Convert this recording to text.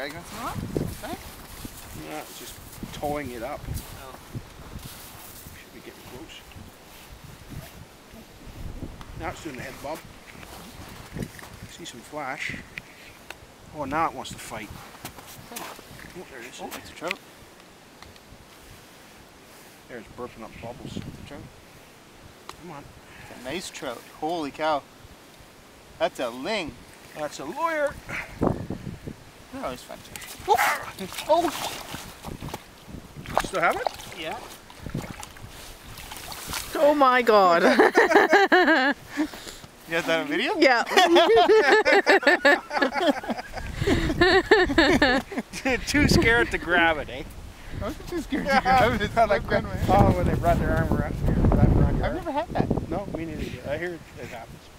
you got some up? Back? Yeah, it's just towing it up. Oh. Should be getting close. Now it's doing the head bob. See some flash. Oh, now it wants to fight. Oh, there it is. Oh, it's a trout. There's burping up bubbles. It's a trout. Come on. It's a nice trout. Holy cow. That's a LiNG. That's a lawyer. They're always fun too. Oh! Still have it? Yeah. Oh my god. You got that on video? Yeah. Too scared to grab it, eh? I wasn't too scared to grab it. It's not like Oh, when they brought their arm around here. I've never had that. No, me neither. I hear it happens.